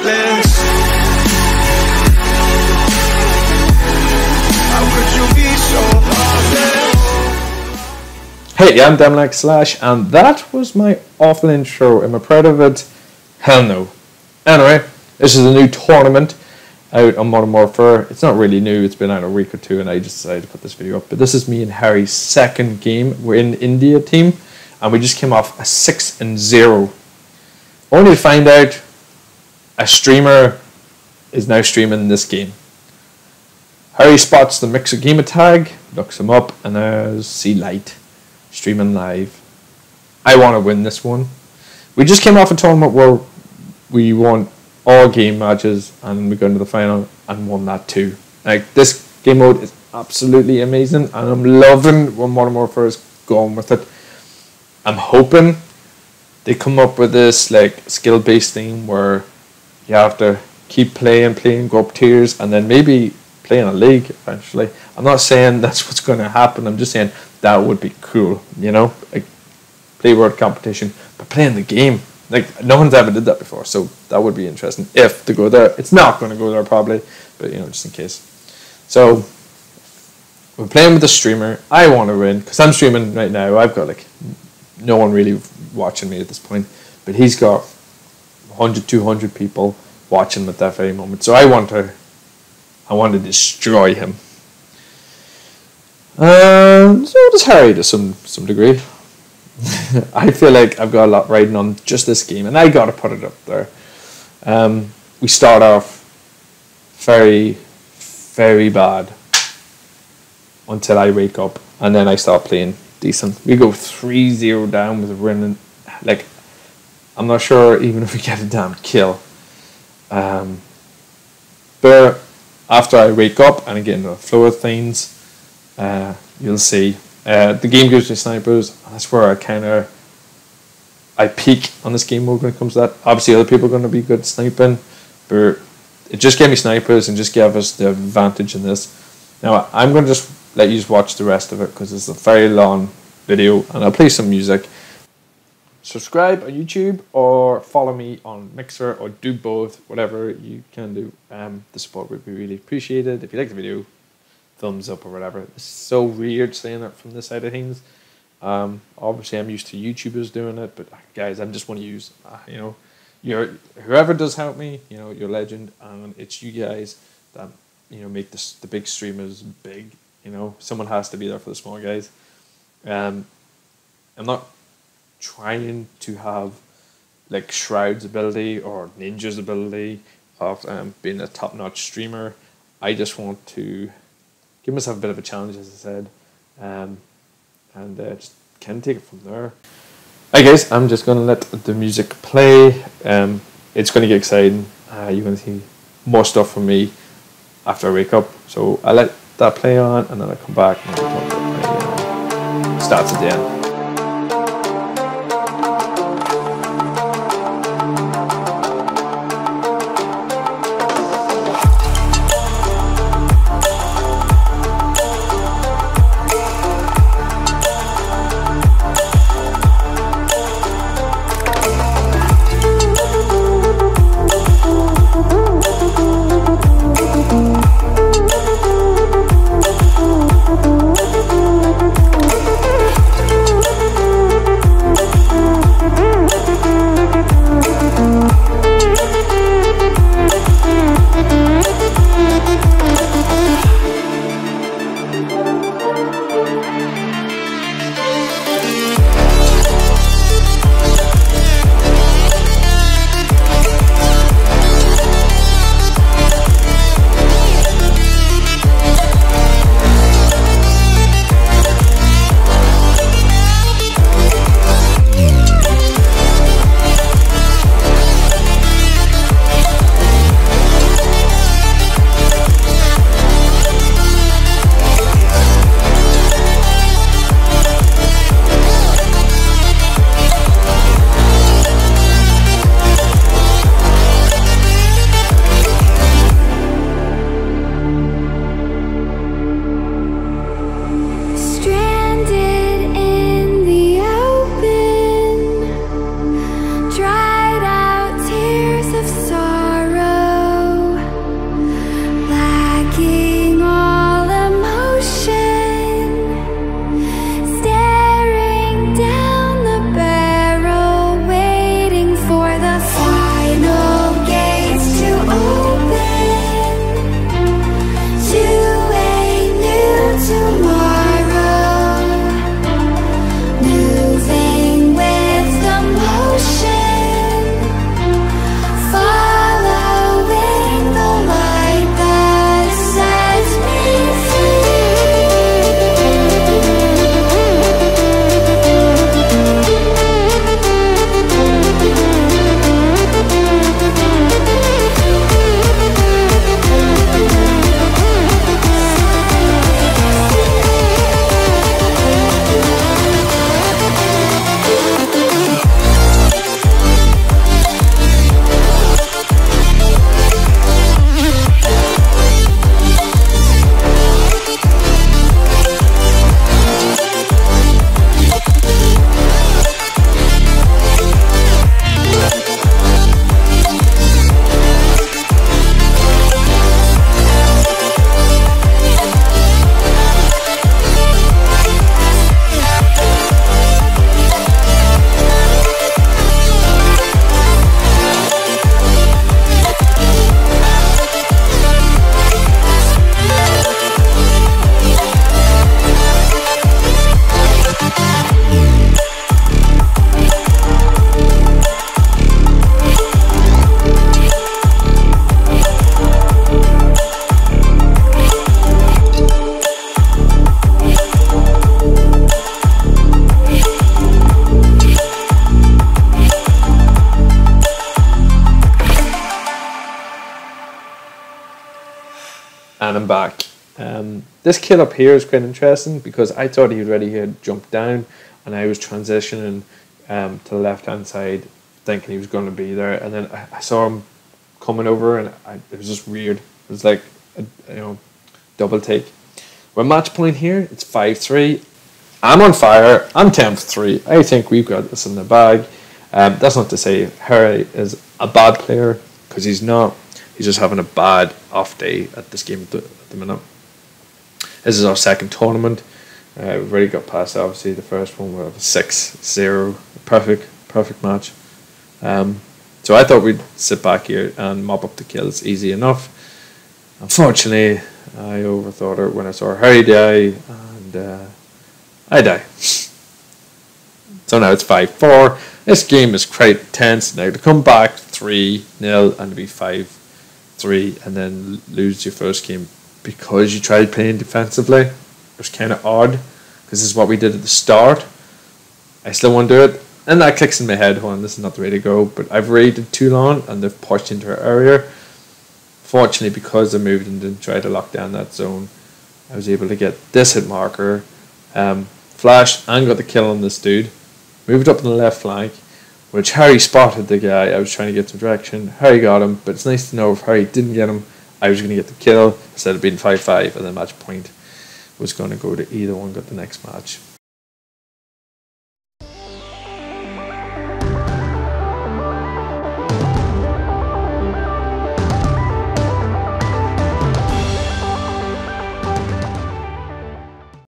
heartless? How could you be so heartless? Hey, I'm Demlek / and that was my awful intro. Am I proud of it? Hell no. Anyway, this is a new tournament out on Modern Warfare. It's not really new, it's been out a week or two and I just decided to put this video up. But this is me and Harry's second game. We're in India team and we just came off a 6-0. Only to find out a streamer is now streaming this game. Harry spots the Mixer Gamer tag, looks him up, and there's C-Light streaming live. I want to win this one. We just came off a tournament where we won all game matches and we got into the final and won that too. Like, this game mode is absolutely amazing and I'm loving where Modern Warfare is going with it. I'm hoping they come up with this like skill-based thing where you have to keep playing, go up tiers, and then maybe play in a league eventually. I'm not saying that's what's going to happen. I'm just saying that would be cool, you know, like play world competition, but playing the game. Like, no one's ever did that before, so that would be interesting if they go there. It's not going to go there probably, but you know, just in case. So we're playing with the streamer. I want to win because I'm streaming right now. I've got like no one really watching me at this point, but he's got 100, 200 people watching at that very moment. So I want to destroy him. So does Harry to some degree. I feel like I've got a lot riding on just this game, and I got to put it up there. We start off very, very bad until I wake up, and then I start playing decent. We go 3-0 down with a win. Like, I'm not sure even if we get a damn kill. But after I wake up and I get into the flow of things, you'll see. The game gives me snipers. That's where I peak on this game mode when it comes to that. Obviously, other people are going to be good at sniping, but it just gave me snipers and just gave us the advantage in this. Now, I'm going to just let you just watch the rest of it because it's a very long video, and I'll play some music. Subscribe on YouTube or follow me on Mixer, or do both, whatever you can do. The support would be really appreciated. If you like the video, thumbs up or whatever. It's so weird saying it from this side of things. Obviously I'm used to YouTubers doing it, but guys, I'm just want to use you know, whoever does help me, you know, you're a legend, and it's you guys that, you know, make the big streamers big. You know, someone has to be there for the small guys. I'm not trying to have like Shroud's ability or Ninja's ability of being a top-notch streamer. I just want to give myself a bit of a challenge, as I said, and just can take it from there. Hi guys, I'm just going to let the music play. It's going to get exciting. You're going to see more stuff from me after I wake up. So I let that play on, and then I come back and starts at the end. and I'm back. This kill up here is quite interesting because I thought he already had jumped down and I was transitioning to the left hand side thinking he was going to be there, and then I saw him coming over and it was just weird. It was like a double take. We're match point here, it's 5-3. I'm on fire, I'm 10 for 3. I think we've got this in the bag. That's not to say Harry is a bad player, because he's not. He's just having a bad off day at this game at the minute. This is our second tournament. We've already got past, obviously, the first one with a 6-0. Perfect match. So I thought we'd sit back here and mop up the kills easy enough. Unfortunately, I overthought it when I saw Harry die, and I die. So now it's 5-4. This game is quite tense now. To come back 3-0 and to be 5-3 and then lose your first game because you tried playing defensively, it was kind of odd, because this is what we did at the start. I still want to do it, and that clicks in my head, hold on, this is not the way to go, but I've raided too long and they've pushed into our area. Fortunately, because they moved and didn't try to lock down that zone, I was able to get this hit marker, flash, and got the kill on this dude. Moved up on the left flank, which Harry spotted the guy. I was trying to get some direction. Harry got him, but it's nice to know if Harry didn't get him, I was going to get the kill instead of being 5-5, and the match point was going to go to either one got the next match.